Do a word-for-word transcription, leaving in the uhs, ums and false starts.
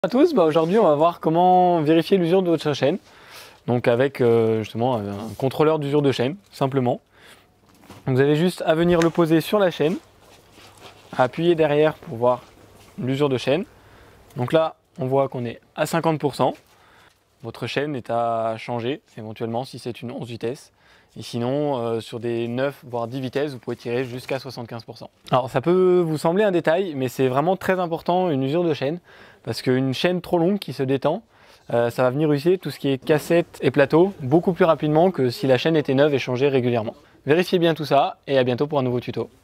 À tous, bah aujourd'hui on va voir comment vérifier l'usure de votre chaîne. Donc avec euh, justement un contrôleur d'usure de chaîne, simplement. Donc vous avez juste à venir le poser sur la chaîne, à appuyer derrière pour voir l'usure de chaîne. Donc là on voit qu'on est à cinquante pour cent. Votre chaîne est à changer éventuellement si c'est une onze vitesses. Et sinon, euh, sur des neuf voire dix vitesses, vous pouvez tirer jusqu'à soixante-quinze pour cent. Alors ça peut vous sembler un détail, mais c'est vraiment très important une usure de chaîne. Parce qu'une chaîne trop longue qui se détend, euh, ça va venir user tout ce qui est cassette et plateau beaucoup plus rapidement que si la chaîne était neuve et changée régulièrement. Vérifiez bien tout ça et à bientôt pour un nouveau tuto.